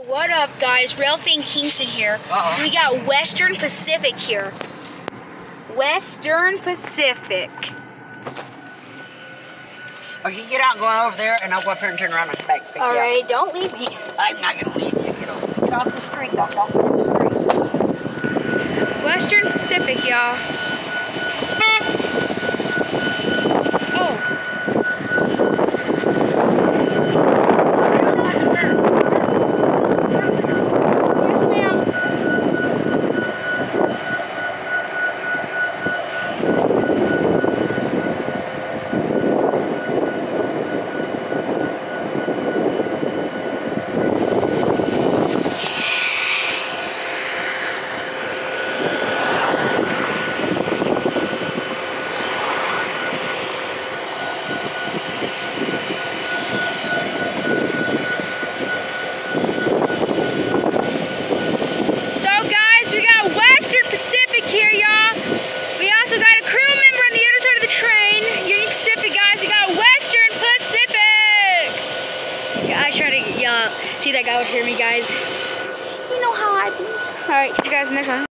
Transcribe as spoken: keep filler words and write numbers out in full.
What up, guys? Ralphie and Kingston here. Uh-oh. We got Western Pacific here. Western Pacific. Okay, get out and go over there, and I'll go up here and turn around and come back. All right, don't leave me. I'm not going to leave you. Get off, get off the street. Don't, don't get in the street. Western Pacific, y'all. Oh. I try to, yeah, see that guy would hear me, guys. You know how I be. All right, see you guys in the next one.